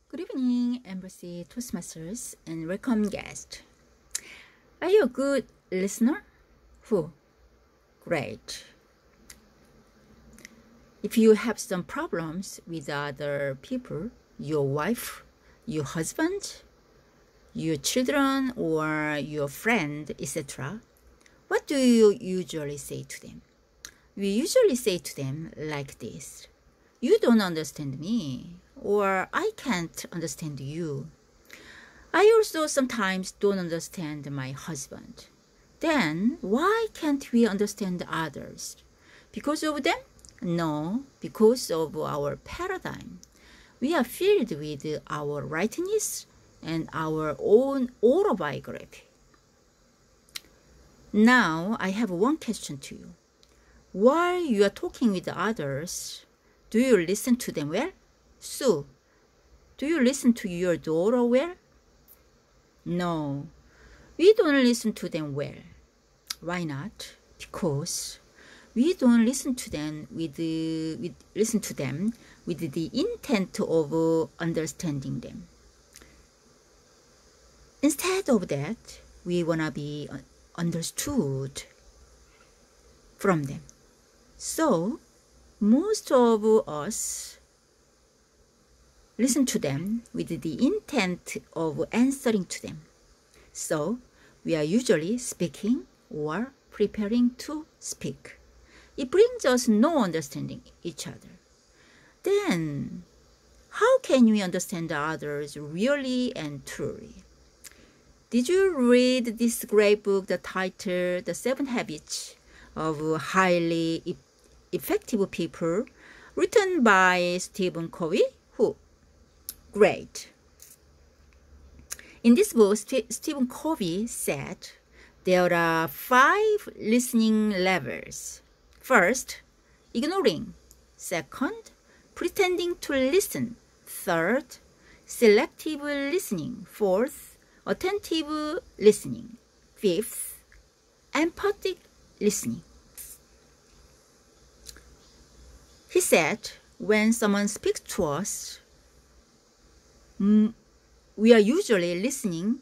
Good evening, Embassy Toastmasters and welcome guest. Are you a good listener? Great. If you have some problems with other people, your wife, your husband, your children, or your friend, etc., what do you usually say to them? We usually say to them like this: "You don't understand me," or "I can't understand you." I also sometimes don't understand my husband. Then why can't we understand others? Because of them? No, because of our paradigm. We are filled with our rightness and our own autobiography. Now I have one question to you. While you are talking with others, do you listen to them well? Sue, do you listen to your daughter well? No, we don't listen to them well. Why not? Because we don't listen to them with the intent of understanding them. Instead of that, we wanna be understood from them. So most of us listen to them with the intent of answering to them. So we are usually speaking or preparing to speak. It brings us no understanding each other. Then how can we understand others really and truly? Did you read this great book, the title, The 7 Habits of Highly Effective People, written by Stephen Covey? Great. In this book, Stephen Covey said there are 5 listening levels. First, ignoring. Second, pretending to listen. Third, selective listening. Fourth, attentive listening. Fifth, empathic listening. He said, when someone speaks to us, we are usually listening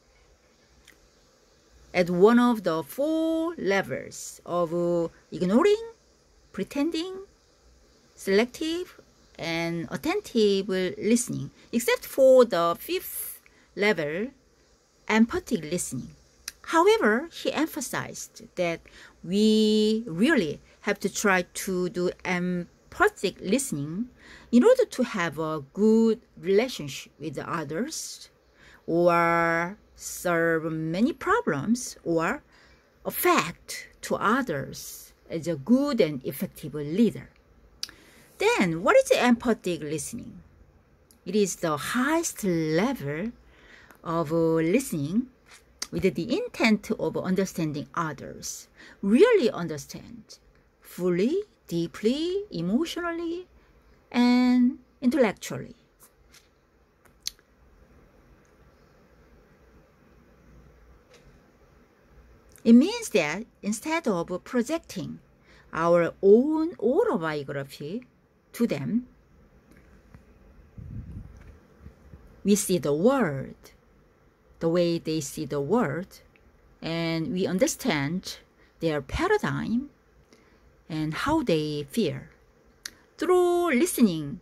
at one of the 4 levels of ignoring, pretending, selective, and attentive listening, except for the 5th level, empathic listening. However, he emphasized that we really have to try to do empathic listening in order to have a good relationship with others, or solve many problems, or affect to others as a good and effective leader. Then, what is empathic listening? It is the highest level of listening with the intent of understanding others. Really understand, fully, deeply, emotionally, and intellectually. It means that instead of projecting our own autobiography to them, we see the world the way they see the world, and we understand their paradigm and how they feel. Through listening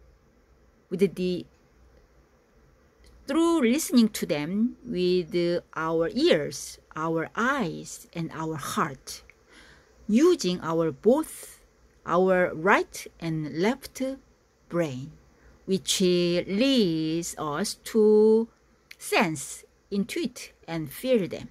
to them with our ears, our eyes, and our heart, using both our right and left brain, which leads us to sense, intuit, and feel them.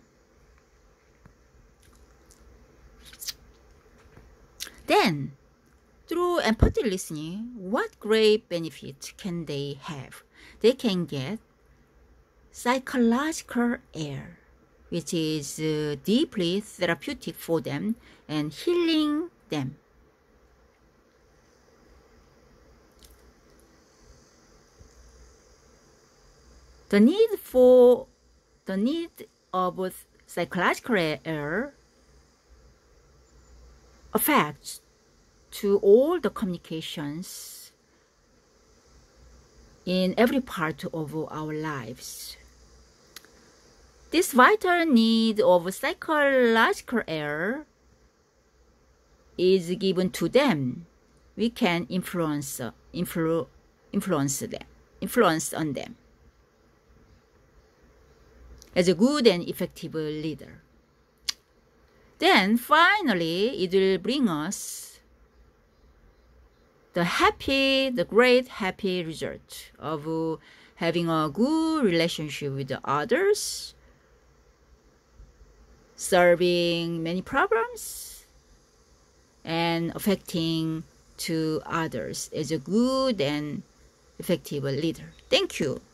Then, through empathic listening, what great benefit can they have? They can get psychological air, which is deeply therapeutic for them and healing them. The need of psychological air affects to all the communications in every part of our lives. This vital need of psychological air is given to them. We can influence on them as a good and effective leader. Then finally, it will bring us the great happy result of having a good relationship with the others, solving many problems, and affecting to others as a good and effective leader. Thank you.